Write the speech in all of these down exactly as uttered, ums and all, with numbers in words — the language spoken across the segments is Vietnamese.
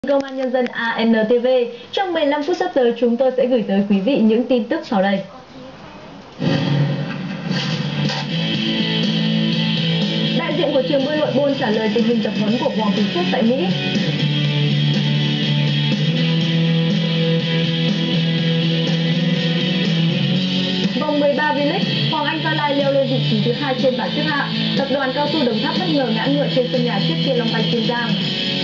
Công an Nhân dân a en tê vê. Trong mười lăm phút sắp tới, chúng tôi sẽ gửi tới quý vị những tin tức sau đây. Đại diện của trường bơi lội Bôn trả lời tình hình tập huấn của Hoàng Quý Phước tại Mỹ. Vòng mười ba V-League, Hoàng Anh Gia Lai leo lên vị trí thứ hai trên bảng xếp hạng. Tập đoàn Cao su Đồng Tháp bất ngờ ngã ngựa trên sân nhà trước Thiên Long Banh Kiên Giang.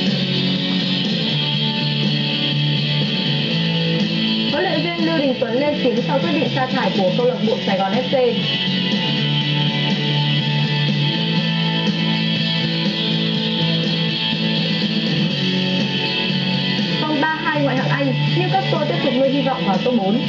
Huấn luyện viên Lưu Đình Tuấn lên tiếng sau quyết định sa thải của câu lạc bộ Sài Gòn ép xê. Vòng ba hai ngoại hạng Anh, Newcastle tiếp tục nuôi hy vọng vào top bốn.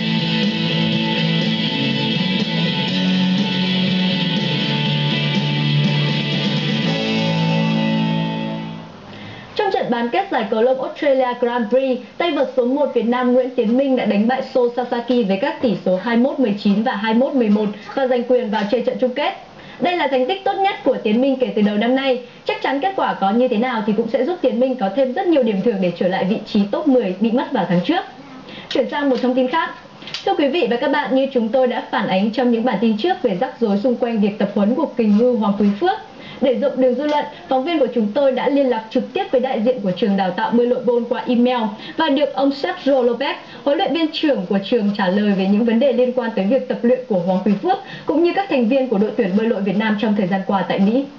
Trong trận bán kết giải cầu lông Australia Grand Prix, tay vợt số một Việt Nam Nguyễn Tiến Minh đã đánh bại So Sasaki với các tỷ số hai mươi mốt mười chín và hai mươi mốt mười một và giành quyền vào chơi trận chung kết. Đây là thành tích tốt nhất của Tiến Minh kể từ đầu năm nay. Chắc chắn kết quả có như thế nào thì cũng sẽ giúp Tiến Minh có thêm rất nhiều điểm thưởng để trở lại vị trí top mười bị mất vào tháng trước. Chuyển sang một thông tin khác. Thưa quý vị và các bạn, như chúng tôi đã phản ánh trong những bản tin trước về rắc rối xung quanh việc tập huấn của kình ngư Hoàng Quý Phước, để rộng đường dư luận, phóng viên của chúng tôi đã liên lạc trực tiếp với đại diện của trường đào tạo bơi lội Bôn qua email và được ông Sergio Lopez, huấn luyện viên trưởng của trường, trả lời về những vấn đề liên quan tới việc tập luyện của Hoàng Quý Phước cũng như các thành viên của đội tuyển bơi lội Việt Nam trong thời gian qua tại Mỹ.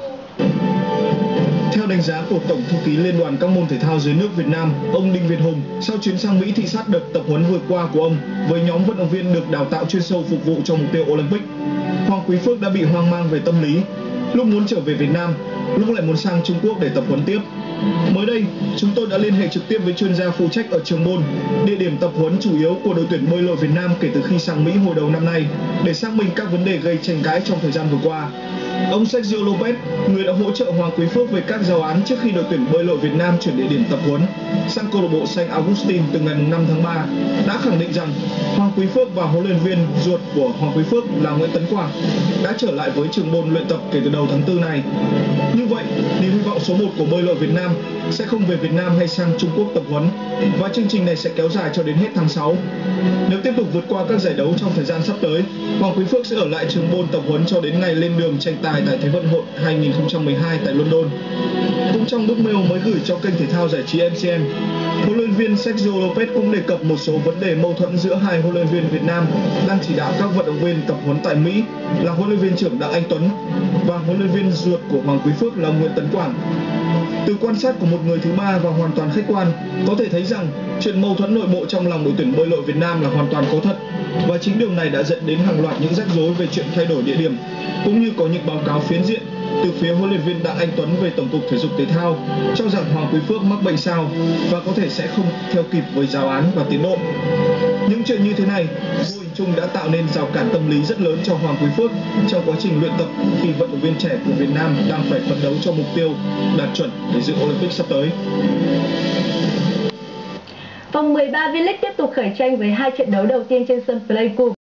Theo đánh giá của Tổng thư ký Liên đoàn các môn thể thao dưới nước Việt Nam, ông Đinh Việt Hùng, sau chuyến sang Mỹ thị sát đợt tập huấn vừa qua của ông với nhóm vận động viên được đào tạo chuyên sâu phục vụ cho mục tiêu Olympic, Hoàng Quý Phước đã bị hoang mang về tâm lý. Lúc muốn trở về Việt Nam, lúc lại muốn sang Trung Quốc để tập huấn tiếp. Mới đây, chúng tôi đã liên hệ trực tiếp với chuyên gia phụ trách ở trường Bôn, địa điểm tập huấn chủ yếu của đội tuyển bơi lội Việt Nam kể từ khi sang Mỹ hồi đầu năm nay, để xác minh các vấn đề gây tranh cãi trong thời gian vừa qua. Ông Sergio Lopez, người đã hỗ trợ Hoàng Quý Phước về các giáo án trước khi đội tuyển bơi lội Việt Nam chuyển địa điểm tập huấn sang câu lạc bộ Saint Augustine từ ngày năm tháng ba, đã khẳng định rằng Hoàng Quý Phước và huấn luyện viên ruột của Hoàng Quý Phước là Nguyễn Tấn Quảng đã trở lại với trường Bôn luyện tập kể từ đầu tháng tư này. Như vậy, niềm hy vọng số một của bơi lội Việt Nam sẽ không về Việt Nam hay sang Trung Quốc tập huấn, và chương trình này sẽ kéo dài cho đến hết tháng sáu. Nếu tiếp tục vượt qua các giải đấu trong thời gian sắp tới, Hoàng Quý Phước sẽ ở lại trường Bôn tập huấn cho đến ngày lên đường tranh tài tại Thế vận hội hai nghìn không trăm mười hai tại London. Cũng trong bức mail mới gửi cho kênh thể thao giải trí em xê em, huấn luyện viên Sergio Lopez cũng đề cập một số vấn đề mâu thuẫn giữa hai huấn luyện viên Việt Nam đang chỉ đạo các vận động viên tập huấn tại Mỹ là huấn luyện viên trưởng Đặng Anh Tuấn và huấn luyện viên ruột của Hoàng Quý Phước là Nguyễn Tấn Quảng. Từ quan sát của một người thứ ba và hoàn toàn khách quan, có thể thấy rằng chuyện mâu thuẫn nội bộ trong lòng đội tuyển bơi lội Việt Nam là hoàn toàn có thật, và chính điều này đã dẫn đến hàng loạt những rắc rối về chuyện thay đổi địa điểm, cũng như có những báo cáo phiến diện từ phía huấn luyện viên Đặng Anh Tuấn về Tổng cục Thể dục Thể thao cho rằng Hoàng Quý Phước mắc bệnh sao và có thể sẽ không theo kịp với giáo án và tiến độ. Những chuyện như thế này vô hình chung đã tạo nên rào cản tâm lý rất lớn cho Hoàng Quý Phước trong quá trình luyện tập khi vận động viên trẻ của Việt Nam đang phải phấn đấu cho mục tiêu đạt chuẩn để dự Olympic sắp tới. Vòng mười ba V-League tiếp tục khởi tranh với hai trận đấu đầu tiên trên sân Pleiku.